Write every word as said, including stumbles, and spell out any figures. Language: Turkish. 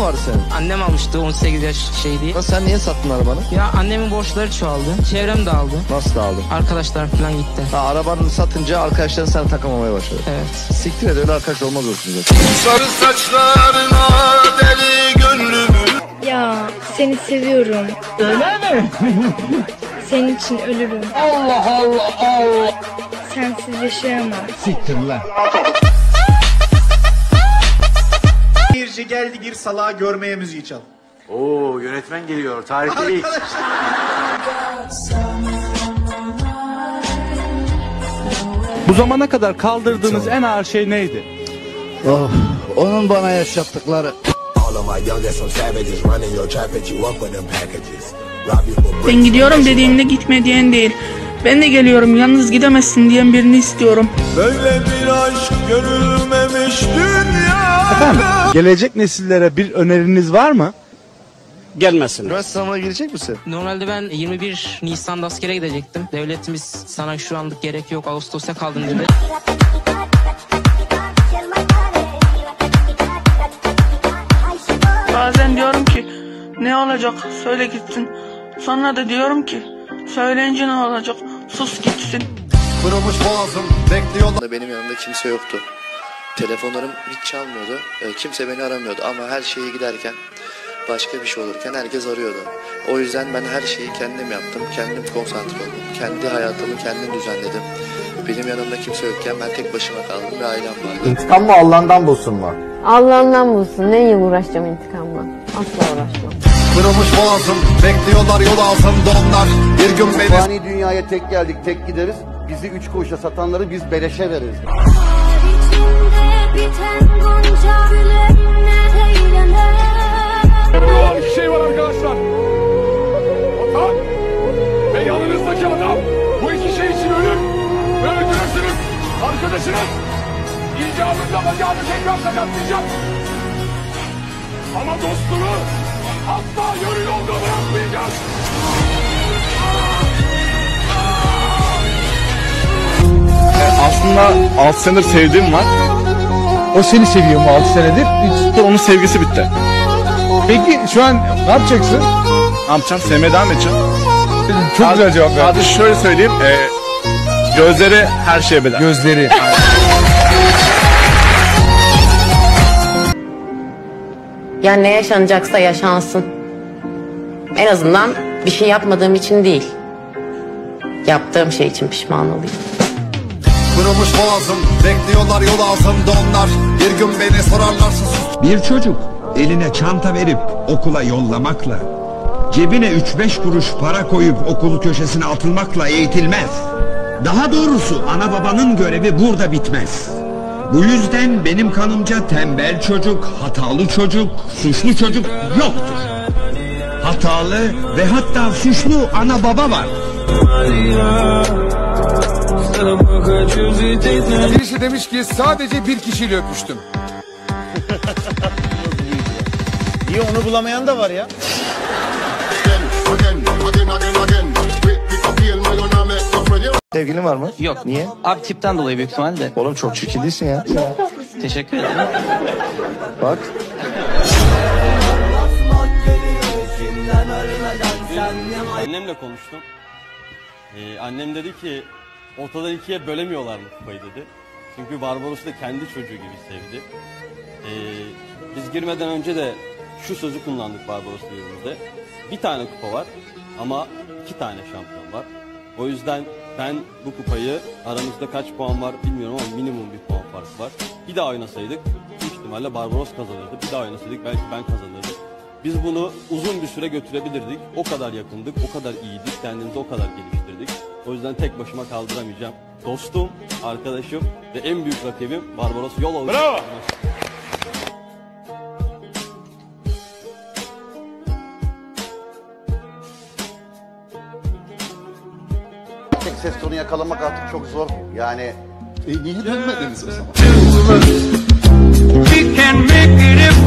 mı vardı senin? Annem almıştı on sekiz yaş şey diye. Nasıl, sen niye sattın arabanı? Ya annemin borçları çoğaldı. Çevrem dağıldı. Nasıl dağıldı? Arkadaşlar falan gitti. Ha, arabanı satınca arkadaşların sana takamamaya başladı. Evet. Siktir et, öyle arkadaş olmaz olsun zaten. Sarı saçlarına deli gönlümü. Ya seni seviyorum. Öyle mi? Senin için ölürüm. Allah Allah Allah. Sensiz yaşayamam. Siktir lan. Birce geldi bir salağı görmeye müziği çal. Oo, yönetmen geliyor. Tarihte ilk. Bu zamana kadar kaldırdığınız en ağır şey neydi? Oh, onun bana yaşattıkları. Ben gidiyorum dediğimde gitme diyen değil. Ben de geliyorum yalnız gidemezsin diyen birini istiyorum. Böyle bir aşk görülmemiş dünya. Efendim, gelecek nesillere bir öneriniz var mı? Gelmesin. Üniversite sınavına girecek misin? Normalde ben yirmi bir Nisan'da askere gidecektim. Devletimiz sana şu anlık gerek yok, Ağustos'a kaldın dedi. Bazen diyorum ki ne olacak söyle gitsin. Sonra da diyorum ki söyleyince ne olacak sus gitsin. Kırılmış boğazım bekliyorlar. Benim yanımda kimse yoktu. Telefonlarım hiç çalmıyordu. Kimse beni aramıyordu ama her şeye giderken, başka bir şey olurken herkes arıyordu. O yüzden ben her şeyi kendim yaptım. Kendim konsantre oldum. Kendi hayatımı kendim düzenledim. Benim yanımda kimse yokken ben tek başıma kaldım ve ailem vardı. İntikam mı Allah'ından bulsun mu? Allah'ından bulsun. Neyle uğraşacağım intikamla? Asla uğraşmam. Kırılmış boğazım bekliyorlar yol altında onlar. Bir gün beni... Fani dünyaya tek geldik tek gideriz. Bizi üç kuruşa satanları biz beleşe veririz. İki şey var arkadaşlar. Vatan ve yanınızdaki adam. Bu iki şey için ölür ve öldürürsünüz. Arkadaşınız icabında bacağını tekrar sakatlayacak. Ama dostunu asla yarı yolda bırakmayacağız. Aslında altı senedir sevdiğim var. O seni seviyor mu altı senedir? Hiç. Onun sevgisi bitti. Peki şu an ne yapacaksın? Ne yapacağım? Sevmeye devam edeceğim. Çok Hadi, güzel cevap verdin. Hadi şöyle söyleyeyim. E, gözleri her şeye bedel. Gözleri. Yani ne yaşanacaksa yaşansın. En azından bir şey yapmadığım için değil. Yaptığım şey için pişman olayım. Kırılmış boğazım bekliyorlar yol altında onlar. Bir gün beni sorarlarsa sus. Bir çocuk eline çanta verip okula yollamakla, cebine üç beş kuruş para koyup okul köşesine atılmakla eğitilmez. Daha doğrusu ana babanın görevi burada bitmez. Bu yüzden benim kanımca tembel çocuk, hatalı çocuk, suçlu çocuk yoktur. Hatalı ve hatta suçlu ana baba var. Birisi demiş ki sadece bir kişiyle öpüştüm. İyi, onu bulamayan da var ya. Sevgilin var mı? Yok. Niye? Abi tipten dolayı büyük ihtimalle. Oğlum çok çirkin değilsin ya. Teşekkür ederim. Bak. Annemle konuştum. Ee, annem dedi ki ortadan ikiye bölemiyorlar mı kupayı dedi. Çünkü Barbaros'u da kendi çocuğu gibi sevdi. Ee, biz girmeden önce de şu sözü kullandık Barbaros duyurumuzda. Bir tane kupa var ama iki tane şampiyon var. O yüzden ben bu kupayı, aramızda kaç puan var bilmiyorum ama minimum bir puan farkı var. Bir daha oynasaydık büyük ihtimalle Barbaros kazanırdı. Bir daha oynasaydık belki ben kazanırdım. Biz bunu uzun bir süre götürebilirdik. O kadar yakındık, o kadar iyiydik, kendimizi o kadar geliştirdik. O yüzden tek başıma kaldıramayacağım. Dostum, arkadaşım ve en büyük rakibim Barbaros yol alacak. Bravo! Tek ses tonu yakalamak artık çok zor. Yani E niye dönmediniz o zaman? We can make it.